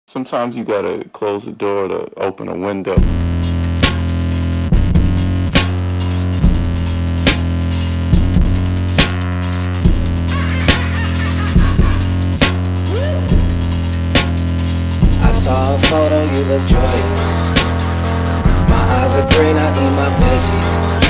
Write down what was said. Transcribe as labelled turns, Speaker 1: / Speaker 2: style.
Speaker 1: Sometimes you gotta close the door to open a window.
Speaker 2: I saw a photo, you look joyous. My eyes are green, I eat my veggies.